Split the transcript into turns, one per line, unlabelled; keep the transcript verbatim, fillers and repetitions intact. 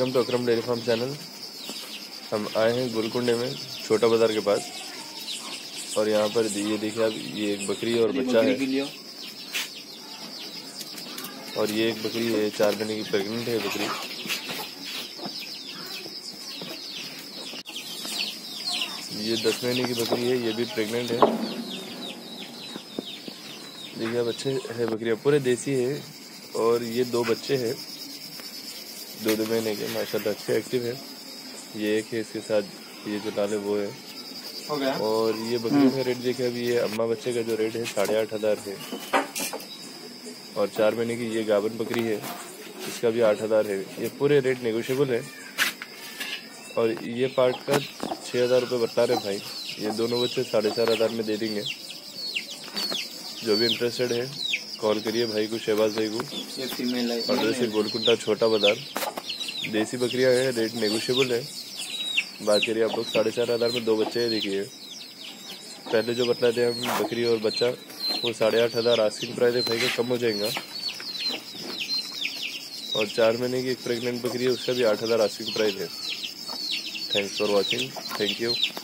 Welcome to Akram dairy farm channel. हम आए हैं गोलकुंडे में छोटा बाजार के पास, और यहाँ पर ये देखिए आप, ये एक बकरी और बच्चा है, और ये एक बकरी है, चार महीने की प्रेग्नेंट है बकरी। ये दस महीने की बकरी है, ये भी प्रेग्नेंट है। देखिए आप, अच्छे है बकरियाँ, पूरे देसी है, और ये दो बच्चे हैं दो दो महीने के, माशाल्लाह अच्छे एक्टिव है। ये एक है, इसके साथ ये जो लाल है वो है।
हो गया।
और ये बकरियों का रेट देखिए अभी, ये अम्मा बच्चे का जो रेट है साढ़े आठ हज़ार है, और चार महीने की ये गाभन बकरी है, इसका भी आठ हज़ार है। ये पूरे रेट नेगोशिएबल है, और ये पार्ट का छः हज़ार रुपये बता रहे भाई। ये दोनों बच्चे साढ़े चार हज़ार में दे देंगे। जो भी इंटरेस्टेड है कॉल करिए भाई को, शहबाज भाई को।
ये फीमेल है,
एड्रेस है गोलकुंडा छोटा बाजार। देसी बकरियां हैं, रेट नेगोशिएबल है। बात करिए आप लोग, साढ़े चार हज़ार में दो बच्चे हैं। देखिए पहले जो बतलाए थे हम बकरी और बच्चा, वो साढ़े आठ हज़ार आस्किंग प्राइस है भाई का, कम हो जाएगा। और चार महीने की एक प्रेग्नेंट बकरी है, उसका भी आठ हज़ार आस्किंग प्राइस है। Thanks for watching, thank you.